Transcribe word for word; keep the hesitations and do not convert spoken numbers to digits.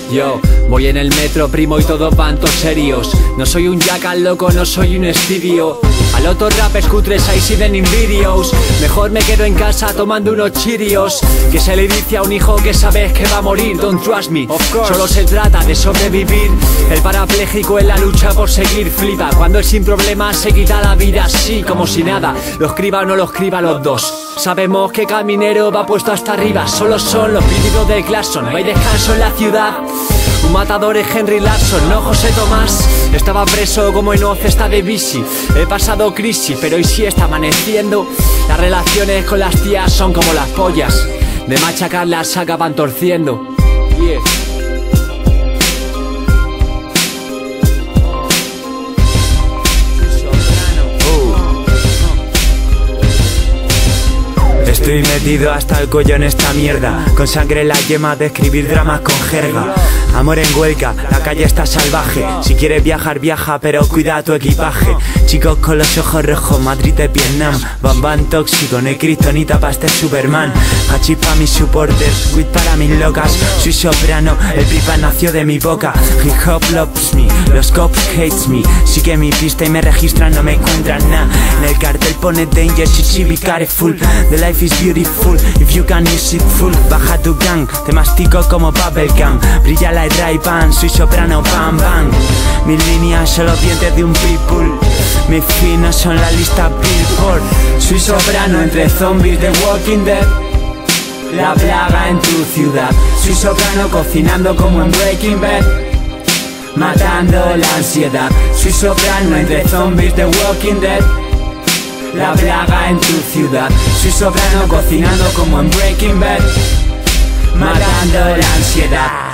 Yo voy en el metro, primo, y todos van todos serios. No soy un jackal loco, no soy un estudio. Al otro rap escutres ahí siguen in videos. Mejor me quedo en casa tomando unos chirios. Que se le dice a un hijo que sabes que va a morir. Don't trust me, solo se trata de sobrevivir. El parapléjico en la lucha por seguir flipa. Cuando es sin problemas se quita la vida así como si nada. Lo escriba o no lo escriba los dos. Sabemos que Caminero va puesto hasta arriba. Solo son los pídidos de Glasson. No hay descanso en la ciudad. Un matador es Henry Larson, no José Tomás. Estaba preso como en Oz está de bici. He pasado crisis, pero hoy sí está amaneciendo. Las relaciones con las tías son como las pollas. De machacarlas se acaban torciendo. Yeah. Estoy metido hasta el cuello en esta mierda. Con sangre en la yema de escribir dramas con jerga. Amor en Huelca, la calle está salvaje. Si quieres viajar, viaja, pero cuida tu equipaje. Chicos con los ojos rojos, Madrid de Vietnam. Bam bam tóxico, no hay kriptonita pa' este Superman. Hachís pa' mis supporters, weed para mis locas. Soy soprano, el pipa nació de mi boca. Hip hop loves me, los cops hates me. Sigue mi pista y me registran, no me encuentran nada. En el cartel pone danger, chichi, be careful. The life is beautiful, if you can use it full. Baja tu gang, te mastico como bubblegum. Brilla la dry pan, soy soprano, bam bam. Mis líneas son los dientes de un pitbull. Mis finos son la lista Billboard. Soy soprano entre zombies de Walking Dead. La plaga en tu ciudad. Soy soprano cocinando como en Breaking Bad. Matando la ansiedad. Soy soprano entre zombies de Walking Dead. La plaga en tu ciudad. Soy soprano cocinando como en Breaking Bad. Matando la ansiedad.